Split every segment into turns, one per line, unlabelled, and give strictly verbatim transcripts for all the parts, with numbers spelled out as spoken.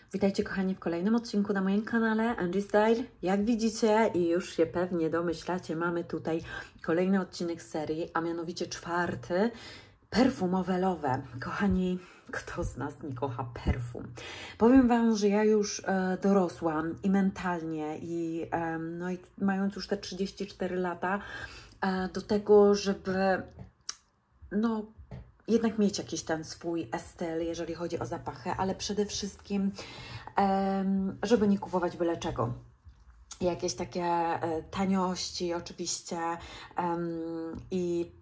Witajcie kochani w kolejnym odcinku na moim kanale Angie Style. Jak widzicie i już się pewnie domyślacie, mamy tutaj kolejny odcinek serii, a mianowicie czwarty, perfumowe love. Kochani, kto z nas nie kocha perfum? Powiem Wam, że ja już e, dorosłam i mentalnie i, e, no i mając już te trzydzieści cztery lata, e, do tego, żeby no jednak mieć jakiś ten swój styl, jeżeli chodzi o zapachy, ale przede wszystkim, um, żeby nie kupować byle czego. Jakieś takie e, taniości oczywiście um, i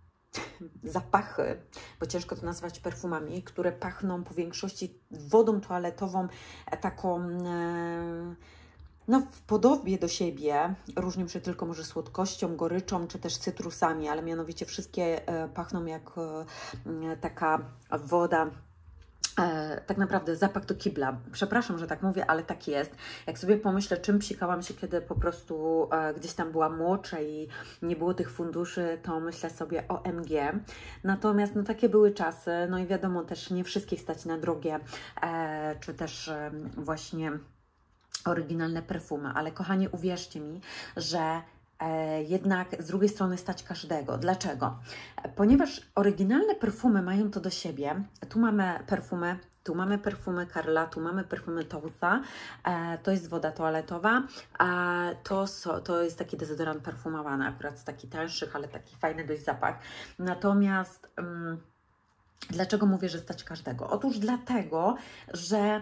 zapachy, bo ciężko to nazwać perfumami, które pachną po większości wodą toaletową, e, taką e, no, w podobie do siebie, różnią się tylko może słodkością, goryczą, czy też cytrusami, ale mianowicie wszystkie e, pachną jak e, taka woda, e, tak naprawdę zapach do kibla. Przepraszam, że tak mówię, ale tak jest. Jak sobie pomyślę, czym psikałam się, kiedy po prostu e, gdzieś tam byłam młodsza i nie było tych funduszy, to myślę sobie o M G. Natomiast no, takie były czasy, no i wiadomo, też nie wszystkich stać na drogie, e, czy też e, właśnie oryginalne perfumy, ale kochani, uwierzcie mi, że e, jednak z drugiej strony stać każdego. Dlaczego? Ponieważ oryginalne perfumy mają to do siebie. Tu mamy perfumy, tu mamy perfumy Karla, tu mamy perfumy Tousa, e, to jest woda toaletowa, a to, so, to jest taki dezodorant perfumowany, akurat z takich tańszych, ale taki fajny dość zapach. Natomiast mm, dlaczego mówię, że stać każdego? Otóż dlatego, że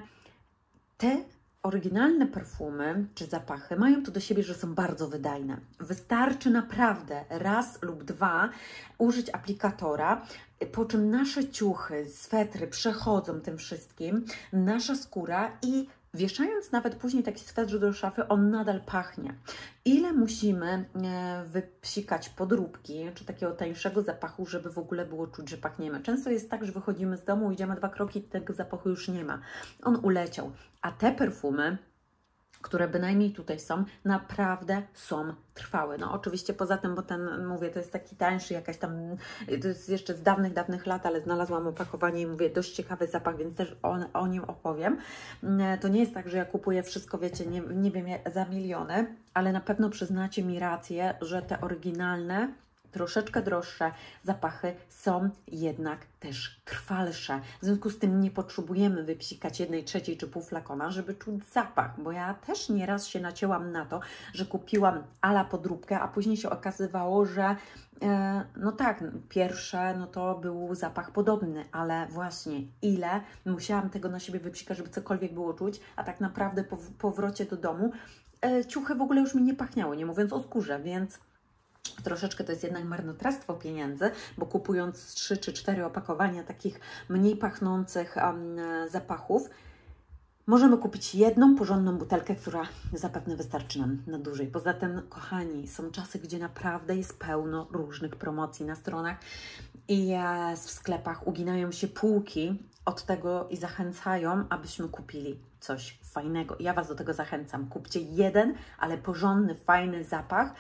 te oryginalne perfumy czy zapachy mają to do siebie, że są bardzo wydajne. Wystarczy naprawdę raz lub dwa użyć aplikatora, po czym nasze ciuchy, swetry przechodzą tym wszystkim, nasza skóra i wieszając nawet później taki swetr do szafy, on nadal pachnie. Ile musimy wypsikać podróbki, czy takiego tańszego zapachu, żeby w ogóle było czuć, że pachniemy. Często jest tak, że wychodzimy z domu, idziemy dwa kroki, tego zapachu już nie ma. On uleciał. A te perfumy, które bynajmniej tutaj są, naprawdę są trwałe. No oczywiście poza tym, bo ten, mówię, to jest taki tańszy, jakaś tam, to jest jeszcze z dawnych, dawnych lat, ale znalazłam opakowanie i mówię, dość ciekawy zapach, więc też o, o nim opowiem. To nie jest tak, że ja kupuję wszystko, wiecie, nie, nie wiem, za miliony, ale na pewno przyznacie mi rację, że te oryginalne, troszeczkę droższe zapachy są jednak też trwalsze. W związku z tym nie potrzebujemy wypsikać jednej trzeciej czy pół flakona, żeby czuć zapach, bo ja też nieraz się nacięłam na to, że kupiłam ala podróbkę, a później się okazywało, że e, no tak, pierwsze no to był zapach podobny, ale właśnie ile musiałam tego na siebie wypsikać, żeby cokolwiek było czuć, a tak naprawdę po powrocie do domu e, ciuchy w ogóle już mi nie pachniały, nie mówiąc o skórze, więc troszeczkę to jest jednak marnotrawstwo pieniędzy, bo kupując trzy czy cztery opakowania takich mniej pachnących um, zapachów, możemy kupić jedną porządną butelkę, która zapewne wystarczy nam na dłużej. Poza tym, kochani, są czasy, gdzie naprawdę jest pełno różnych promocji na stronach i w sklepach uginają się półki od tego i zachęcają, abyśmy kupili coś fajnego. Ja Was do tego zachęcam. Kupcie jeden, ale porządny, fajny zapach,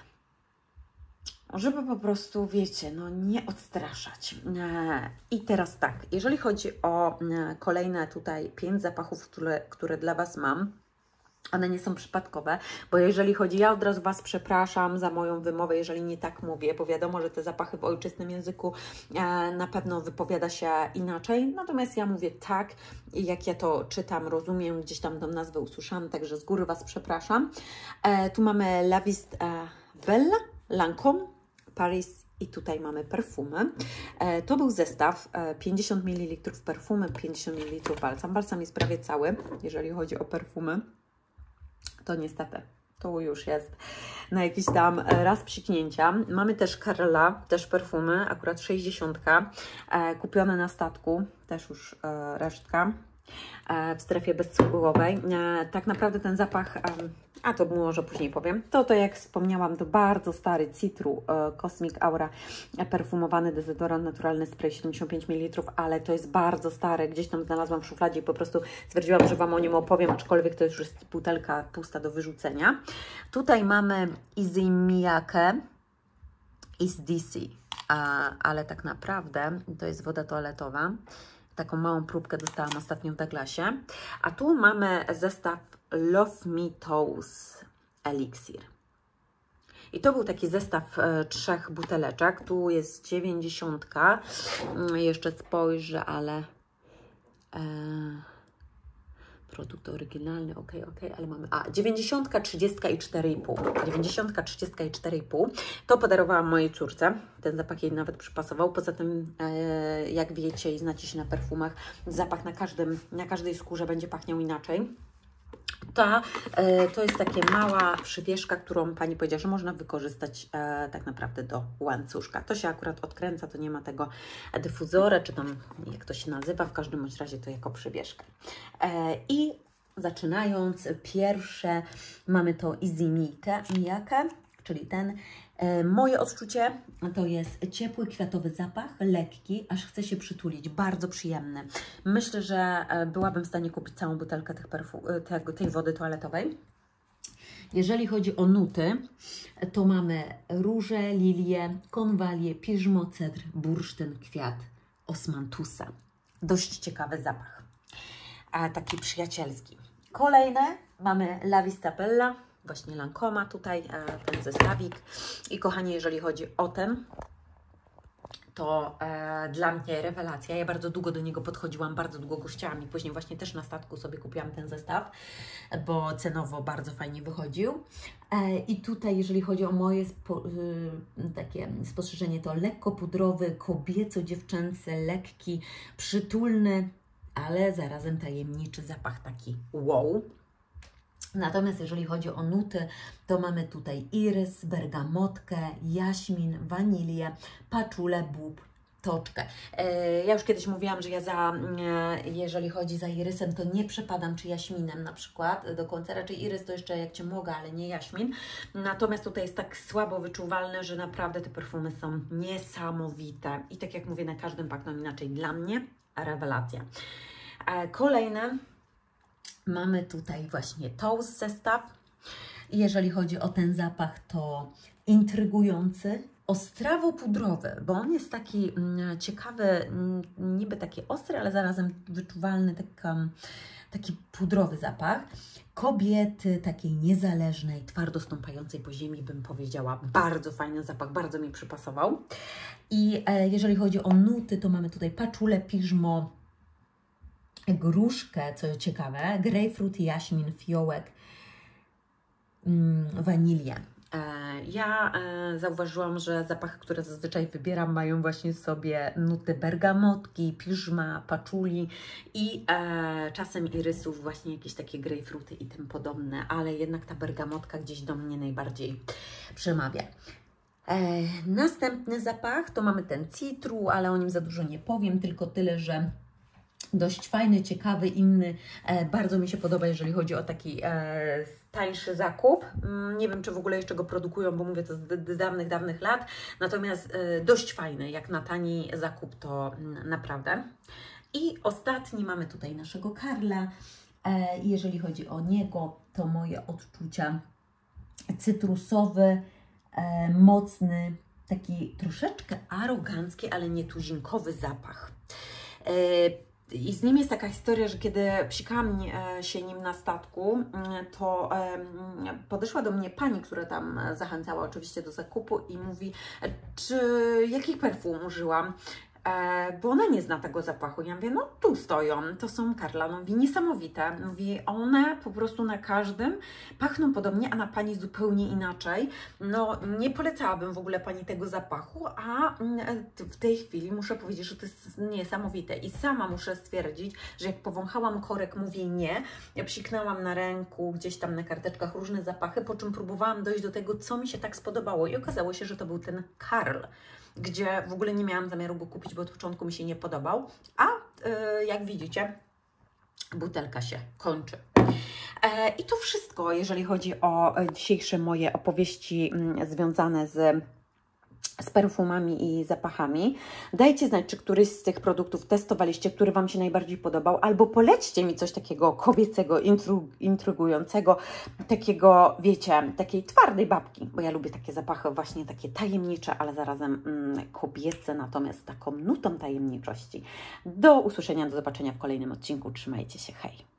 żeby po prostu, wiecie, no nie odstraszać. I teraz tak, jeżeli chodzi o kolejne tutaj pięć zapachów, które, które dla Was mam, one nie są przypadkowe, bo jeżeli chodzi, ja od razu Was przepraszam za moją wymowę, jeżeli nie tak mówię, bo wiadomo, że te zapachy w ojczystym języku na pewno wypowiada się inaczej, natomiast ja mówię tak, jak ja to czytam, rozumiem, gdzieś tam tą nazwę usłyszałam, także z góry Was przepraszam. Tu mamy La Vie Belle, Lancôme, Paris i tutaj mamy perfumy. E, to był zestaw, e, pięćdziesiąt mililitrów perfumy, pięćdziesiąt mililitrów balsam. Balsam jest prawie cały, jeżeli chodzi o perfumy. To niestety, to już jest na jakiś tam raz psiknięcia. Mamy też Karla, też perfumy, akurat sześćdziesiąt, e, kupione na statku, też już e, resztka. W strefie bezcukrowej. Tak naprawdę ten zapach, a to może później powiem, to to jak wspomniałam, to bardzo stary Citru Cosmic Aura perfumowany dezodorant naturalny spray siedemdziesiąt pięć mililitrów, ale to jest bardzo stary, gdzieś tam znalazłam w szufladzie i po prostu stwierdziłam, że Wam o nim opowiem, aczkolwiek to już jest butelka pusta do wyrzucenia. Tutaj mamy Easy Miyake Is D C, ale tak naprawdę to jest woda toaletowa. taką małą próbkę dostałam ostatnio w Douglasie. A tu mamy zestaw Love Me Toes Elixir. I to był taki zestaw e, trzech buteleczek. Tu jest dziewięćdziesiątka. E, jeszcze spojrzę, ale e, produkt oryginalny, ok, ok, ale mamy. A, dziewięćdziesiątka, trzydzieści i cztery i pół. dziewięćdziesiątka, trzydzieści i cztery i pół. To podarowałam mojej córce. Ten zapach jej nawet przypasował. Poza tym, e, jak wiecie i znacie się na perfumach, zapach na, każdym, na każdej skórze będzie pachniał inaczej. Ta, e, to jest taka mała przywieszka, którą Pani powiedziała, że można wykorzystać e, tak naprawdę do łańcuszka. To się akurat odkręca, to nie ma tego dyfuzora, czy tam jak to się nazywa, w każdym bądź razie to jako przywieszkę. E, I zaczynając, pierwsze mamy to Easy Miyake, czyli ten. E, moje odczucie to jest ciepły, kwiatowy zapach, lekki, aż chce się przytulić, bardzo przyjemny. Myślę, że e, byłabym w stanie kupić całą butelkę tych perfu- tego, tej wody toaletowej. Jeżeli chodzi o nuty, to mamy róże, lilię, konwalię, piżmo, cedr, bursztyn, kwiat, osmantusa. Dość ciekawy zapach, a taki przyjacielski. Kolejne mamy La Vista Bella. Właśnie Lancoma tutaj, ten zestawik. I kochani, jeżeli chodzi o ten, to e, dla mnie rewelacja. Ja bardzo długo do niego podchodziłam, bardzo długo go chciałam i później właśnie też na statku sobie kupiłam ten zestaw, bo cenowo bardzo fajnie wychodził. E, I tutaj, jeżeli chodzi o moje spo, y, takie spostrzeżenie, to lekko pudrowy, kobieco-dziewczęcy, lekki, przytulny, ale zarazem tajemniczy zapach taki wow. Natomiast jeżeli chodzi o nuty, to mamy tutaj irys, bergamotkę, jaśmin, wanilię, paczulę, bób, toczkę. Ja już kiedyś mówiłam, że ja za, jeżeli chodzi za irysem, to nie przepadam, czy jaśminem na przykład do końca. Raczej irys to jeszcze jak Cię mogę, ale nie jaśmin. Natomiast tutaj jest tak słabo wyczuwalne, że naprawdę te perfumy są niesamowite. I tak jak mówię, na każdym pachną inaczej. Dla mnie rewelacja. Kolejne. Mamy tutaj właśnie Toes zestaw. I jeżeli chodzi o ten zapach, to intrygujący, ostrawo-pudrowy, bo on jest taki mm, ciekawy, mm, niby taki ostry, ale zarazem wyczuwalny, taka, taki pudrowy zapach. Kobiety takiej niezależnej, twardo stąpającej po ziemi, bym powiedziała. Bardzo fajny zapach, bardzo mi przypasował. I e, jeżeli chodzi o nuty, to mamy tutaj paczulę, piżmo, gruszkę, co ciekawe, grejpfrut, jaśmin, fiołek, mm, wanilię. E, ja e, zauważyłam, że zapachy, które zazwyczaj wybieram, mają właśnie w sobie nuty bergamotki, piżma, paczuli i e, czasem irysów, właśnie jakieś takie grejpfruty i tym podobne, ale jednak ta bergamotka gdzieś do mnie najbardziej przemawia. E, następny zapach to mamy ten citru, ale o nim za dużo nie powiem, tylko tyle, że dość fajny, ciekawy, inny. E, bardzo mi się podoba, jeżeli chodzi o taki e, tańszy zakup. Nie wiem, czy w ogóle jeszcze go produkują, bo mówię to z, z dawnych, dawnych lat. Natomiast e, dość fajny, jak na tani zakup, to m, naprawdę. I ostatni mamy tutaj naszego Karla. E, jeżeli chodzi o niego, to moje odczucia cytrusowy, e, mocny, taki troszeczkę arogancki, ale nie tuzinkowy zapach. E, I z nim jest taka historia, że kiedy psikałam się nim na statku, to podeszła do mnie pani, która tam zachęcała oczywiście do zakupu i mówi, czy jakich perfum użyłam? Bo ona nie zna tego zapachu. Ja mówię, no tu stoją, to są Karla. No, mówi, niesamowite. Mówi, one po prostu na każdym pachną podobnie, a na Pani zupełnie inaczej. No nie polecałabym w ogóle Pani tego zapachu, a w tej chwili muszę powiedzieć, że to jest niesamowite. I sama muszę stwierdzić, że jak powąchałam korek, mówię nie. Ja psiknęłam na ręku, gdzieś tam na karteczkach różne zapachy, po czym próbowałam dojść do tego, co mi się tak spodobało. I okazało się, że to był ten Karl, gdzie w ogóle nie miałam zamiaru go kupić, bo od początku mi się nie podobał, a yy, jak widzicie, butelka się kończy. E, I to wszystko, jeżeli chodzi o dzisiejsze moje opowieści mm, związane z z perfumami i zapachami. Dajcie znać, czy któryś z tych produktów testowaliście, który Wam się najbardziej podobał, albo polećcie mi coś takiego kobiecego, intru, intrygującego, takiego, wiecie, takiej twardej babki, bo ja lubię takie zapachy właśnie takie tajemnicze, ale zarazem mm, kobiece, natomiast z taką nutą tajemniczości. Do usłyszenia, do zobaczenia w kolejnym odcinku. Trzymajcie się, hej!